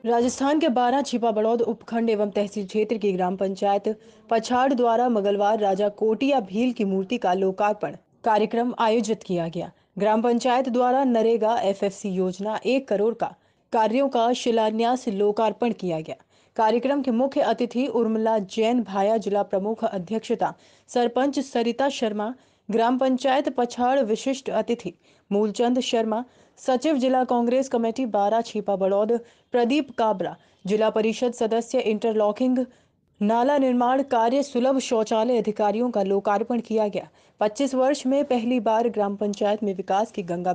राजस्थान के 12 छिपा बड़ौद उपखंड एवं तहसील क्षेत्र की ग्राम पंचायत पछाड़ द्वारा मंगलवार राजा कोटिया भील की मूर्ति का लोकार्पण कार्यक्रम आयोजित किया गया। ग्राम पंचायत द्वारा नरेगा एफएफसी योजना 1 करोड़ का कार्यों का शिलान्यास लोकार्पण किया गया। कार्यक्रम के मुख्य अतिथि उर्मिला जैन भाया, जिला प्रमुख अध्यक्षता सरपंच सरिता शर्मा, ग्राम पंचायत पछाड़ विशिष्ट अतिथि मूलचंद शर्मा, सचिव जिला कांग्रेस कमेटी 12 छिपा बड़ौद प्रदीप काबरा, जिला परिषद सदस्य इंटरलॉकिंग नाला निर्माण कार्य सुलभ शौचालय अधिकारियों का लोकार्पण किया गया। 25 वर्ष में पहली बार ग्राम पंचायत में विकास की गंगा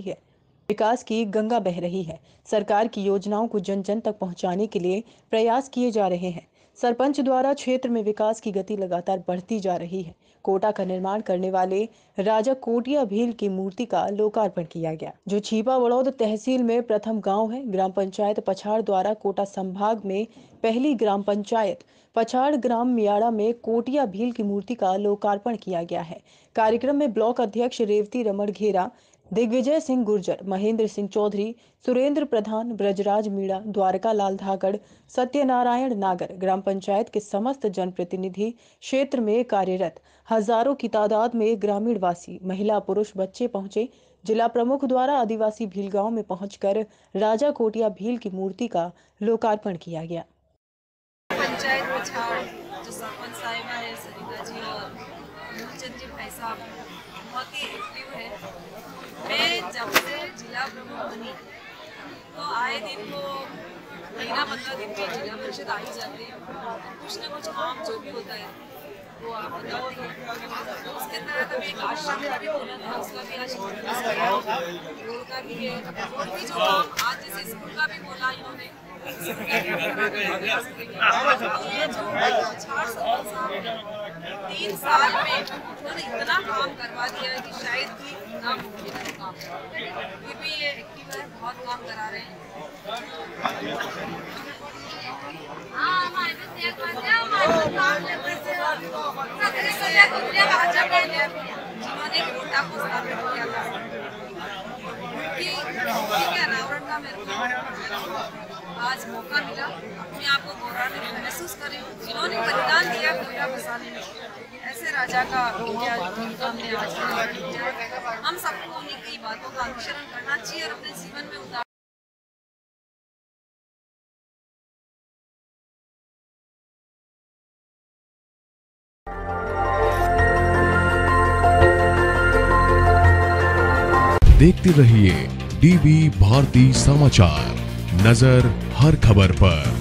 बह रही है। सरकार की योजनाओं को जन जन तक पहुंचाने के लिए प्रयास किए जा रहे हैं। सरपंच द्वारा क्षेत्र में विकास की गति लगातार बढ़ती जा रही है। कोटा का निर्माण करने वाले राजा कोटिया भील की मूर्ति का लोकार्पण किया गया, जो छिपा बड़ौद तहसील में प्रथम गांव है। ग्राम पंचायत पछाड़ द्वारा कोटा संभाग में पहली ग्राम पंचायत पछाड़ ग्राम मियाड़ा में कोटिया भील की मूर्ति का लोकार्पण किया गया है। कार्यक्रम में ब्लॉक अध्यक्ष रेवती रमण घेरा, दिग्विजय सिंह गुर्जर, महेंद्र सिंह चौधरी, सुरेंद्र प्रधान, ब्रजराज मीणा, द्वारका लाल धाकड़, सत्यनारायण नागर, ग्राम पंचायत के समस्त जनप्रतिनिधि, क्षेत्र में कार्यरत हजारों की तादाद में ग्रामीण वासी, महिला पुरुष बच्चे पहुंचे। जिला प्रमुख द्वारा आदिवासी भील गांव में पहुंचकर राजा कोटिया भील की मूर्ति का लोकार्पण किया गया। पंचायत पछाड़ जो सरपंच साहिबा है सरिता जी और मूलचंद जी भाई साहब बहुत ही एक्टिव है। मैं जब से जिला प्रमुख बनी तो आए दिन को महीना 15 दिन में जिला परिषद आ ही जाती है। कुछ न कुछ काम जो भी होता है वो आप बताते हैं। तो उसके तहत हमें एक आश्रम का भी बोला था, उसका भी आज रोड का भी है और भी जो काम आज जैसे स्कूल का भी बोला इन्होंने। ये जो पछाड़ सरपंच साहब 3 साल में उन्होंने इतना काम करवा दिया है कि शायद भी ना मुमकिन काम। ये भी ये एक्टिव है, बहुत काम करा रहे हैं। जिन्होंने कोटा को स्थापित किया था कि अनावरण का मेरे को आज मौका मिला अपने आप को गौरवान्वित महसूस करें। जिन्होंने बलिदान दिया कोटा बसाने में, ऐसे राजा का हमने आज हम सबको उन्हीं की बातों का अनुसरण करना चाहिए और अपने जीवन में उतार। देखते रहिए डीवी भारती समाचार, नजर हर खबर पर।